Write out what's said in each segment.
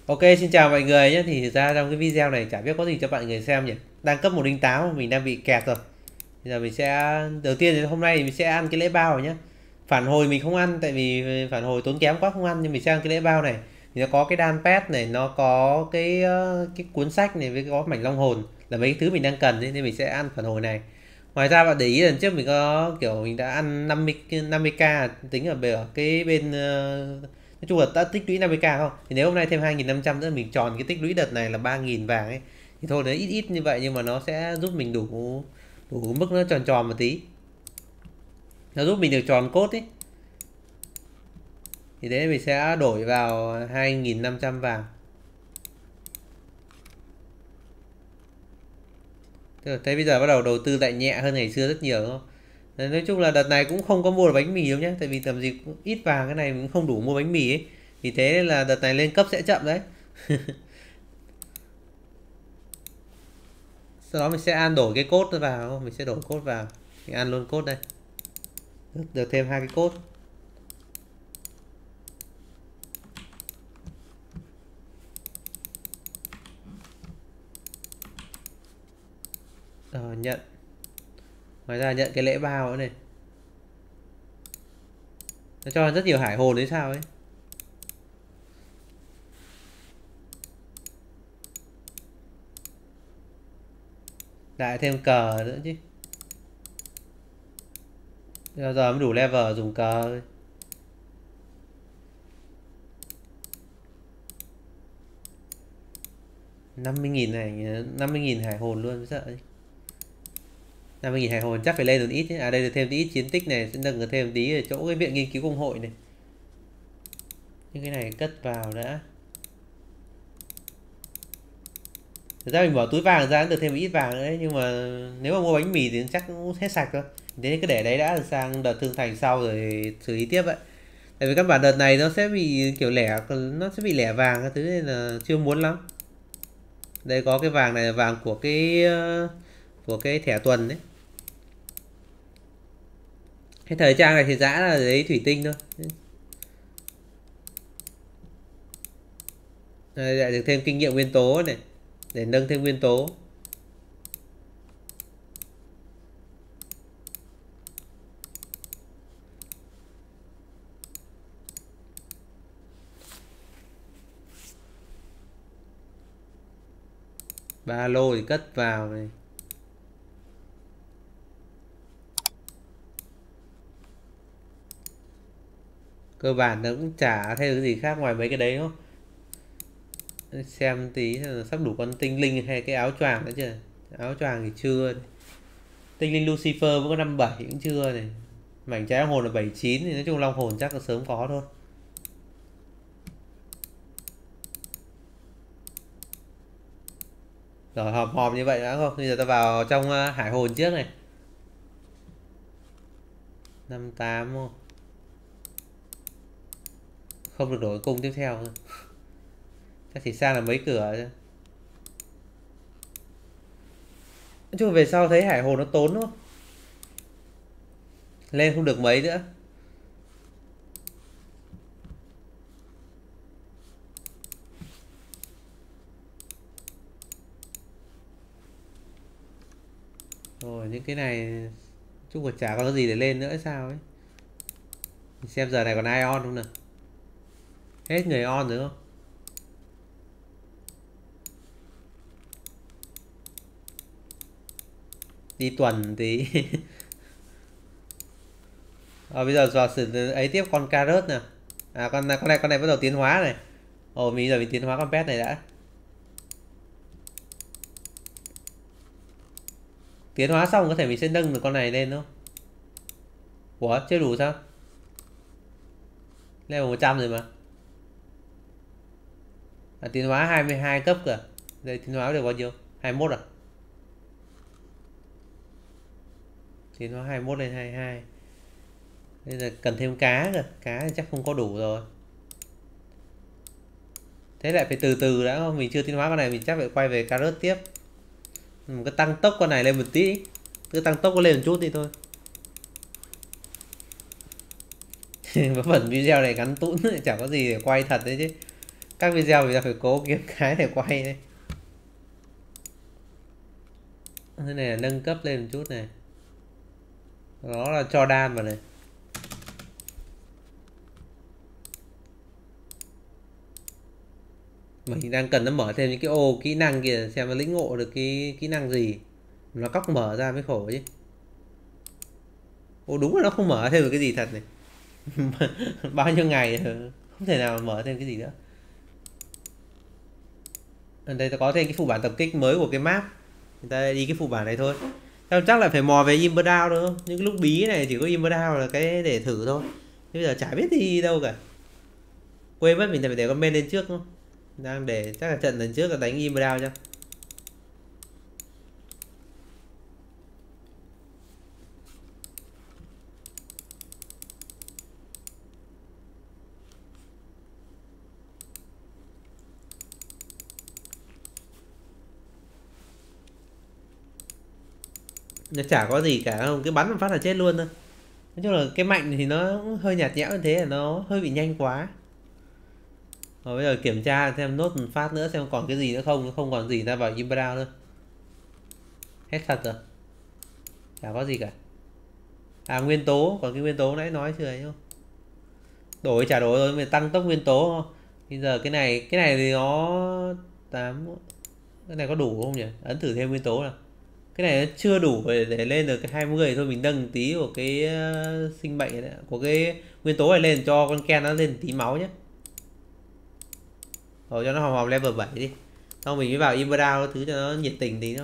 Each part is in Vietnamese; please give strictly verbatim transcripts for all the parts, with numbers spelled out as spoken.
Ok, xin chào mọi người nhé. Thì thực ra trong cái video này chả biết có gì cho mọi người xem nhỉ. Đang cấp một không tám mình đang bị kẹt rồi. Bây giờ mình sẽ đầu tiên thì hôm nay thì mình sẽ ăn cái lễ bao rồi nhé. Phản hồi mình không ăn tại vì phản hồi tốn kém quá không ăn, nhưng mình sẽ ăn cái lễ bao này. Thì nó có cái đan pet này, nó có cái ờ, cái cuốn sách này với có mảnh long hồn là mấy cái thứ mình đang cần ấy, nên mình sẽ ăn phản hồi này. Ngoài ra bạn để ý lần trước mình có kiểu mình đã ăn năm mươi năm mươi k tính ở bề- ở cái bên ờ, nói chung là đã tích lũy năm mươi k không, thì nếu hôm nay thêm hai nghìn năm trăm nữa mình tròn cái tích lũy đợt này là ba nghìn vàng ấy, thì thôi nó ít ít như vậy nhưng mà nó sẽ giúp mình đủ đủ mức nó tròn tròn một tí, nó giúp mình được tròn cốt ấy. Thì đấy mình sẽ đổi vào hai nghìn năm trăm vàng. Thế bây giờ bắt đầu đầu tư lại nhẹ hơn ngày xưa rất nhiều đúng không? Nói chung là đợt này cũng không có mua được bánh mì đâu nhé, tại vì tầm gì cũng ít vàng, cái này cũng không đủ mua bánh mì ấy, thì thế nên là đợt này lên cấp sẽ chậm đấy. Sau đó mình sẽ ăn đổi cái cốt vào, mình sẽ đổi cốt vào, mình ăn luôn cốt đây, được, được thêm hai cái cốt. Rồi nhận, ngoài ra nhận cái lễ bao nữa này, nó cho rất nhiều hải hồn đấy sao ấy. Lại thêm cờ nữa chứ, bây giờ mới đủ level dùng cờ thôi. năm mươi nghìn này, năm mươi nghìn hải hồn luôn sợ ấy. năm mươi nghìn hải hồn chắc phải lên được ít ấy. À đây được thêm tí ít chiến tích này, sẽ nâng được thêm tí ở chỗ cái viện nghiên cứu công hội này. Những cái này cất vào đã. Thực ra mình bỏ túi vàng ra được thêm ít vàng nữa đấy, nhưng mà nếu mà mua bánh mì thì chắc cũng hết sạch thôi. Thế cứ để đấy đã, sang đợt thương thành sau rồi xử lý tiếp vậy. Tại vì các bản đợt này nó sẽ bị kiểu lẻ, nó sẽ bị lẻ vàng cái thứ, nên là chưa muốn lắm. Đây có cái vàng này là vàng của cái ờ, của cái thẻ tuần đấy. Cái thời trang này thì giá là giấy thủy tinh thôi. Đây lại được thêm kinh nghiệm nguyên tố này, để nâng thêm nguyên tố. Ba lô thì cất vào này. Cơ bản nó cũng chả thêm cái gì khác ngoài mấy cái đấy đúng không? Xem tí là sắp đủ con tinh linh hay cái áo choàng nữa chưa? Áo choàng thì chưa. Tinh linh Lucifer vẫn có năm bảy cũng chưa này. Mảnh trái hồn là bảy chín, thì nói chung long hồn chắc là sớm có thôi. Rồi hòm hòm như vậy đã không? Bây giờ ta vào trong uh, hải hồn trước này. Năm tám không? Không được đổi cung tiếp theo nữa. Chắc chỉ sang là mấy cửa thôi. Nói chung về sau thấy hải hồn nó tốn đúng không? Lên không được mấy nữa. Rồi những cái này chung là chả có gì để lên nữa sao ấy. Mình xem giờ này còn ai on không nào? Hết người on rồi không? Đi tuần tí. Ờ, bây giờ dò xử ấy tiếp con carrot nè. À con con này con này bắt đầu tiến hóa này. Ồ mình giờ mình tiến hóa con pet này đã. Tiến hóa xong có thể mình sẽ nâng được con này lên không? Ủa chưa đủ sao? Level một trăm rồi mà. À, tiến hóa hai mươi hai cấp cơ. Đây tiến hóa được bao nhiêu? hai mươi mốt à? Tiến hóa hai mươi mốt lên hai mươi hai. Bây giờ cần thêm cá cơ. Cá thì chắc không có đủ rồi. Thế lại phải từ từ đã không? Mình chưa tiến hóa con này, mình chắc phải quay về carrot tiếp. Mình cứ tăng tốc con này lên một tí. Cứ tăng tốc nó lên một chút đi thôi. Và phần video này ngắn tũn, chẳng có gì để quay thật đấy chứ. Các video mình ta phải cố kiếm cái để quay đấy. Thế này là nâng cấp lên một chút này. Đó là cho đan vào này. Mình đang cần nó mở thêm những cái ô kỹ năng kìa, xem nó lĩnh ngộ được cái kỹ năng gì. Nó cóc mở ra mới khổ chứ. Ô đúng là nó không mở thêm được cái gì thật này. Bao nhiêu ngày không thể nào mở thêm cái gì nữa. Ở đây ta có thêm cái phụ bản tập kích mới của cái map. Người ta đi cái phụ bản này thôi. Tao chắc là phải mò về Ember Down nữa không? Những cái lúc bí này chỉ có Ember Down là cái để thử thôi. Thế bây giờ chả biết đi đâu cả. Quên mất mình phải để comment lên trước không? Đang để chắc là trận lần trước là đánh Ember Down cho. Nó chả có gì cả không, cái bắn một phát là chết luôn thôi. Nói chung là cái mạnh thì nó hơi nhạt nhẽo như thế là nó hơi bị nhanh quá. Rồi bây giờ kiểm tra xem nốt một phát nữa xem còn cái gì nữa không, không còn gì ra vào Ember Down nữa. Hết thật rồi. Chả có gì cả. À nguyên tố, còn cái nguyên tố nãy nói chưa ấy không? Đổi trả đổi rồi, mình tăng tốc nguyên tố không? Bây giờ cái này, cái này thì nó tám, cái này có đủ không nhỉ? Ấn thử thêm nguyên tố nào. Cái này nó chưa đủ để, để lên được cái hai mươi thôi, mình nâng tí của cái uh, sinh mệnh này, của cái nguyên tố này lên cho con Ken nó lên tí máu nhé. Rồi cho nó hòm hòm level bảy đi. Xong mình mới vào Ember Down thứ cho nó nhiệt tình tí nữa.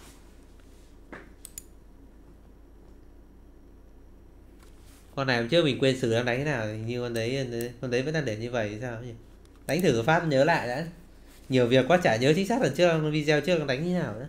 Con này hôm trước mình quên xử đang đánh thế nào, như con đấy con đấy vẫn đang để như vậy sao nhỉ? Đánh thử phát nhớ lại đã. Nhiều việc quá chả nhớ chính xác lần trước video trước đánh như nào nữa.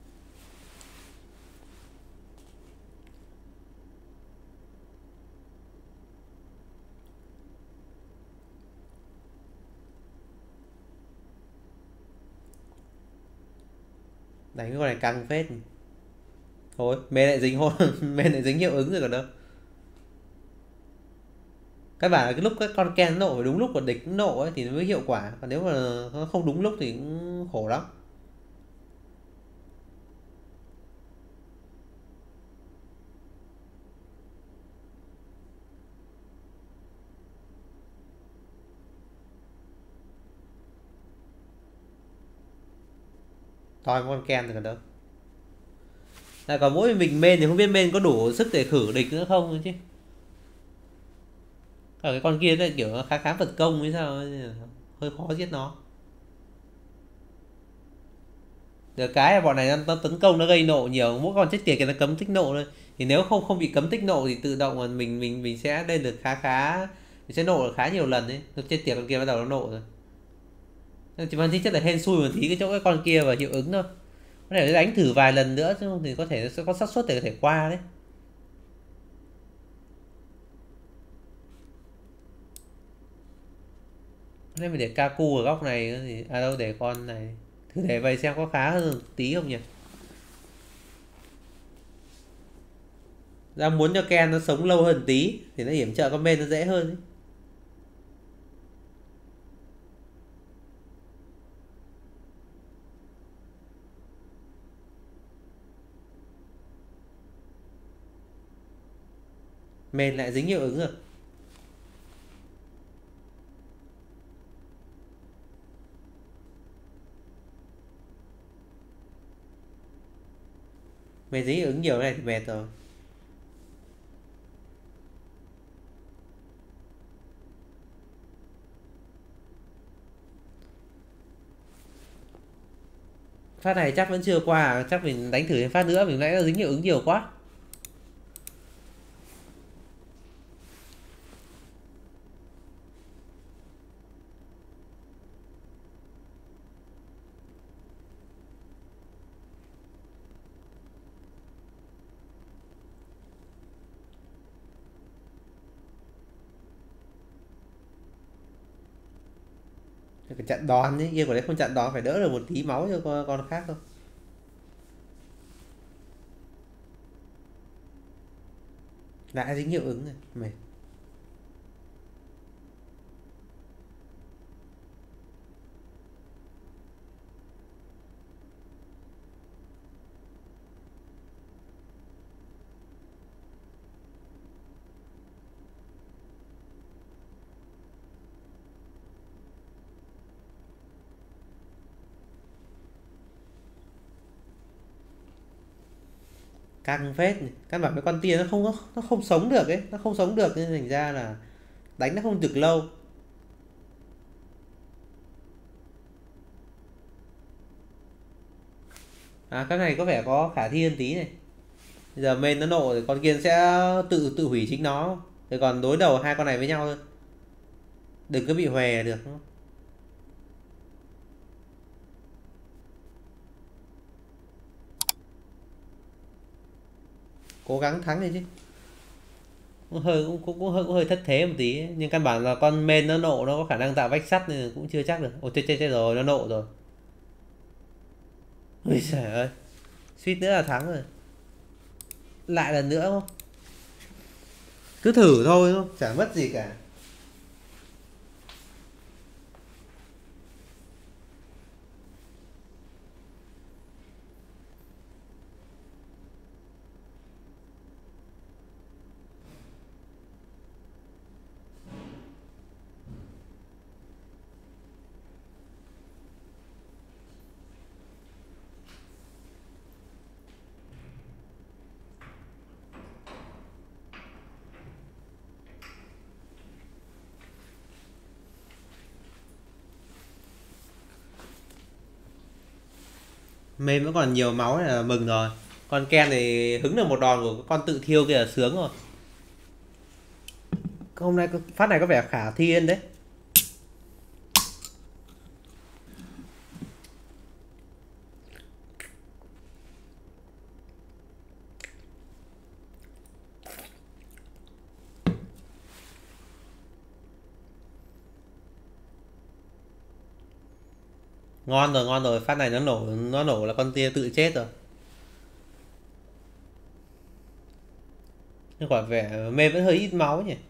Đánh cái con này căng phết. Thôi mê lại dính hôn mê lại dính hiệu ứng rồi còn đâu. Các bạn là cái lúc các con Ken nộ phải đúng lúc của địch nộ ấy thì nó mới hiệu quả, còn nếu mà nó không đúng lúc thì cũng khổ lắm. Toi con Ken rồi còn đâu. Là còn mỗi mình main thì không biết main có đủ sức để khử địch nữa không chứ. Ở cái con kia là kiểu nó khá khá vật công hay sao, hơi khó giết nó. Được cái là bọn này nó, nó tấn công nó gây nộ nhiều, mỗi con chết tiệt cái nó cấm tích nộ thôi. Thì nếu không không bị cấm tích nộ thì tự động mà mình mình mình sẽ lên được khá khá, mình sẽ nộ được khá nhiều lần đấy. Nó chết tiệt con kia bắt đầu nó nộ rồi. Chỉ mang tính chất là hên xui một tí cái chỗ cái con kia và hiệu ứng thôi. Có thể đánh thử vài lần nữa chứ không thì có thể nó sẽ có xác suất để có thể qua đấy. Nên mình để Kaku ở góc này thì à đâu để con này. Thử để vậy xem có khá hơn tí không nhỉ. Ra muốn cho Ken nó sống lâu hơn tí thì nó hiểm trợ con bên nó dễ hơn ấy. Mền lại dính hiệu ứng rồi. Mền dính hiệu ứng nhiều này thì mệt rồi. Phát này chắc vẫn chưa qua, chắc mình đánh thử thêm phát nữa, mình nãy nó dính hiệu ứng nhiều quá. Phải chặn đòn chứ, kia của đấy không chặn đòn phải đỡ được một tí máu cho con, con khác không. Đã dính hiệu ứng rồi, mệt. căng phết nhỉ. Căn bản cái con tia nó không có nó không sống được ấy, nó không sống được nên thành ra là đánh nó không được lâu. À cái này có vẻ có khả thi hơn tí này. Bây giờ main nó nộ thì con kia sẽ tự tự hủy chính nó. Thì còn đối đầu hai con này với nhau thôi. Đừng có bị hòe được. Cố gắng thắng đi chứ. Cũng hơi cũng, cũng, cũng hơi cũng hơi thất thế một tí ấy. Nhưng căn bản là con main nó nộ nó có khả năng tạo vách sắt nên cũng chưa chắc được. Ôi chết chết chết rồi, nó nộ rồi. Ôi trời ơi, suýt nữa là thắng rồi. Lại lần nữa không? Cứ thử thôi không? Chả mất gì cả. Main vẫn còn nhiều máu là mừng rồi. Con Ken thì hứng được một đòn của con tự thiêu kia là sướng rồi. Hôm nay phát này có vẻ khả thi hơn đấy. Ngon rồi, ngon rồi, phát này nó nổ nó nổ là con tia tự chết rồi. Nhưng quả vẻ mê vẫn hơi ít máu nhỉ.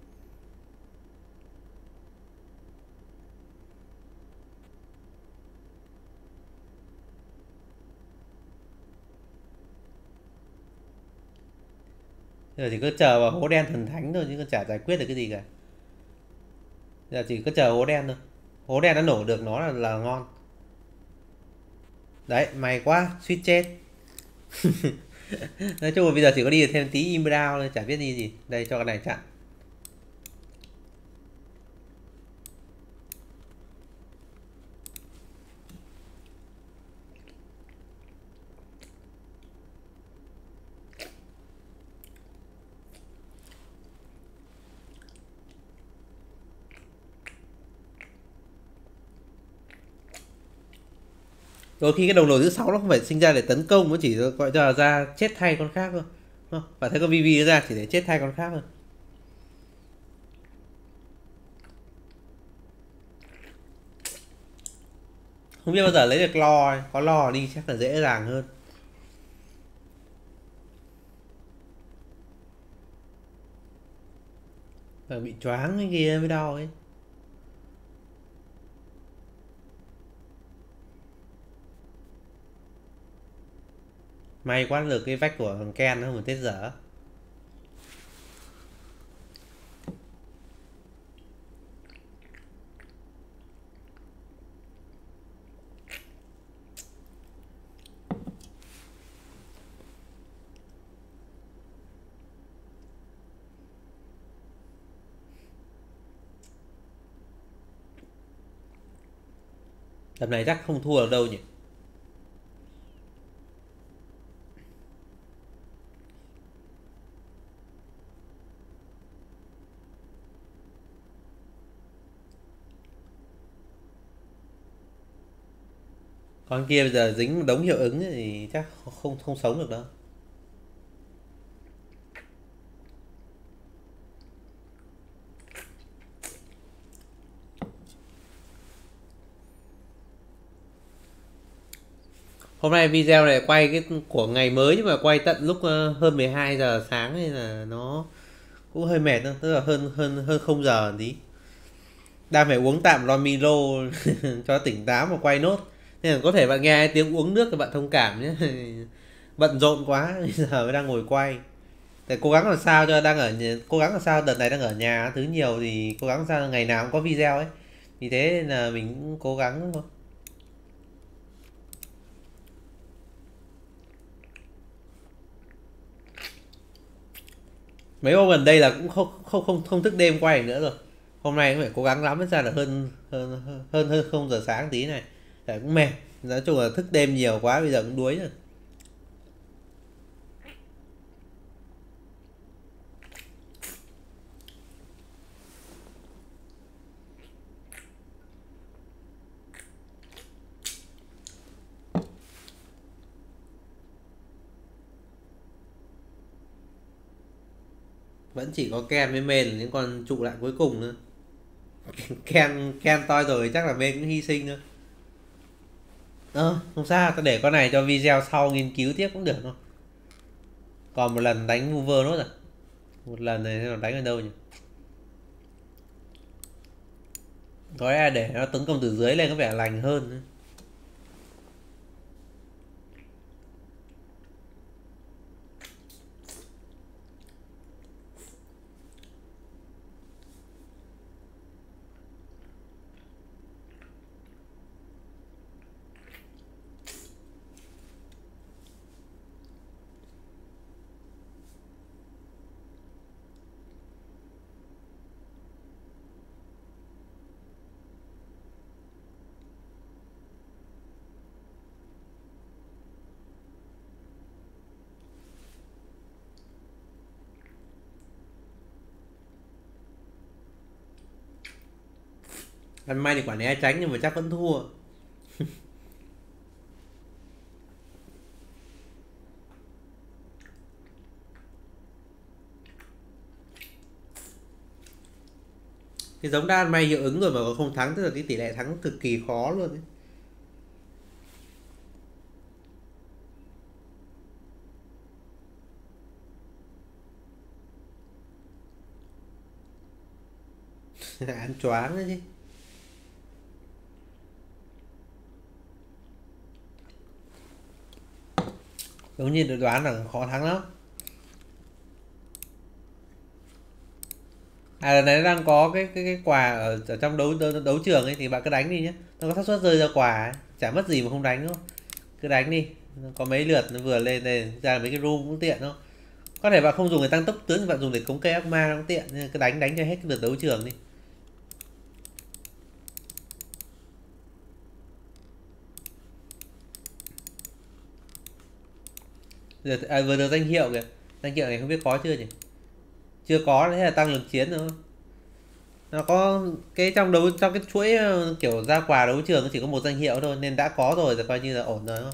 Giờ chỉ cứ chờ vào hố đen thần thánh thôi chứ còn chả giải quyết được cái gì cả. Giờ chỉ cứ chờ hố đen thôi. Hố đen nó nổ được nó là, là ngon. Đấy, may quá, suýt chết. Nói chung là bây giờ chỉ có đi thêm tí inbound thôi, chả biết đi gì. Đây cho cái này chặn. Đôi khi cái đồng đội thứ sáu nó không phải sinh ra để tấn công, nó chỉ gọi cho là ra chết thay con khác thôi. Không, và thấy con vê vê nó ra chỉ để chết thay con khác thôi. Không biết bao giờ lấy được lo, có lo đi chắc là dễ dàng hơn. Phải bị choáng cái kia mới đau ấy. May quá được cái vách của thằng Ken nó không phải tết dở. Tầm này chắc không thua được đâu nhỉ. Con kia bây giờ dính một đống hiệu ứng thì chắc không không sống được đâu. Hôm nay video này quay cái của ngày mới nhưng mà quay tận lúc ờ, hơn mười hai giờ sáng nên là nó cũng hơi mệt thôi, tức là hơn hơn hơn không giờ tí. Đang phải uống tạm lon Milo cho tỉnh táo mà quay nốt. Nên là có thể bạn nghe tiếng uống nước thì bạn thông cảm nhé. Bận rộn quá bây giờ mới đang ngồi quay. Để cố gắng làm sao cho đang ở nhà, cố gắng làm sao đợt này đang ở nhà thứ nhiều thì cố gắng làm sao ngày nào cũng có video ấy. Vì thế nên là mình cũng cố gắng thôi. Mấy hôm gần đây là cũng không không không không thức đêm quay nữa rồi. Hôm nay cũng phải cố gắng lắm mới ra là hơn hơn hơn hơn không giờ sáng tí này. Tại cũng mệt. Nói chung là thức đêm nhiều quá bây giờ cũng đuối rồi. Vẫn chỉ có Ken với Main là những con trụ lại cuối cùng nữa. Ken Ken toi rồi chắc là Main cũng hy sinh nữa. Ờ à, không sao, ta để con này cho video sau nghiên cứu tiếp cũng được thôi. Còn một lần đánh mover nốt à. Một lần này nó đánh ở đâu nhỉ? Có lẽ để nó tấn công từ dưới lên có vẻ lành hơn nữa. Ăn may thì quả né tránh nhưng mà chắc vẫn thua. Cái giống đã ăn may hiệu ứng rồi mà còn không thắng, tức là cái tỷ lệ thắng cực kỳ khó luôn ấy. Ăn choáng đấy chứ. Giống như được đoán là khó thắng lắm. À lần này nó đang có cái cái cái quà ở, ở trong đấu, đấu đấu trường ấy thì bạn cứ đánh đi nhé. Nó có xác suất rơi ra quà ấy. Chả mất gì mà không đánh đúng không? Cứ đánh đi. Có mấy lượt nó vừa lên đây ra mấy cái room cũng tiện không? Có thể bạn không dùng để tăng tốc tướng thì bạn dùng để cống cây ác ma nó cũng tiện. Nên cứ đánh đánh cho hết cái lượt đấu trường đi. Giờ, à, vừa được danh hiệu kìa. Danh hiệu này không biết có chưa nhỉ? Chưa có, thế là tăng lực chiến rồi. Nó có cái trong đấu trong cái chuỗi kiểu ra quà đấu trường chỉ có một danh hiệu thôi nên đã có rồi thì coi như là ổn rồi. Không?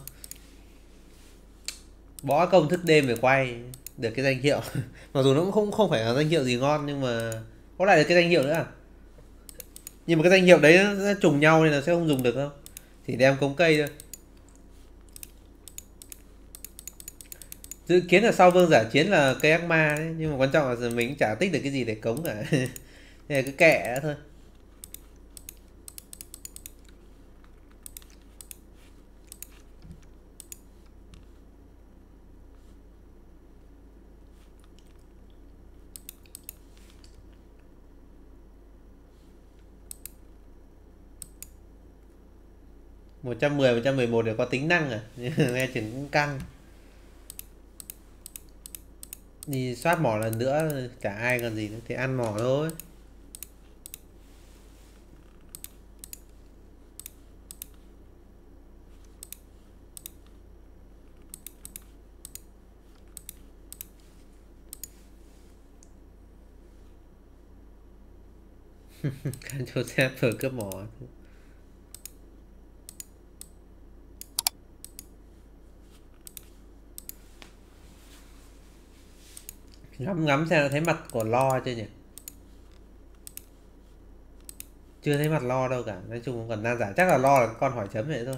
Bỏ công thức đêm để quay được cái danh hiệu. Mặc dù nó cũng không không phải là danh hiệu gì ngon nhưng mà có lại được cái danh hiệu nữa à? Nhưng mà cái danh hiệu đấy nó trùng nhau nên là sẽ không dùng được đâu. Chỉ đem cống cây thôi. Dự kiến là sau vương giả chiến là cây ác ma đấy, nhưng mà quan trọng là mình chả tích được cái gì để cống cả. Nên là cứ kệ thôi. một trăm mười, một trăm mười một đều có tính năng à? Nghe chừng cũng căng. Đi soát mỏ lần nữa chả ai còn gì nữa thì ăn mỏ thôi. Cho xe phở cướp mỏ. Ngắm ngắm xem thấy mặt của Lo chưa nhỉ? Chưa thấy mặt Lo đâu cả. Nói chung còn nan giải, chắc là Lo là con hỏi chấm vậy thôi.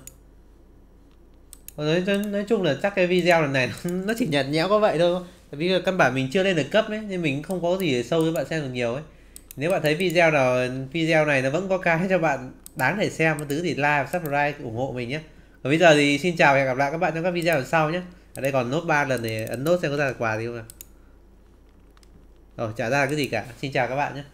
Nói, nói chung là chắc cái video lần này nó chỉ nhạt nhẽo có vậy thôi. Tại vì căn bản mình chưa lên được cấp ấy nên mình không có gì để sâu cho bạn xem được nhiều ấy. Nếu bạn thấy video nào video này nó vẫn có cái cho bạn đáng để xem thứ thì like, subscribe ủng hộ mình nhé. Và bây giờ thì xin chào và hẹn gặp lại các bạn trong các video lần sau nhé. Ở đây còn nốt ba lần để ấn nốt xem có ra được quà gì không nào. Rồi chả ra cái gì cả. Xin chào các bạn nhé.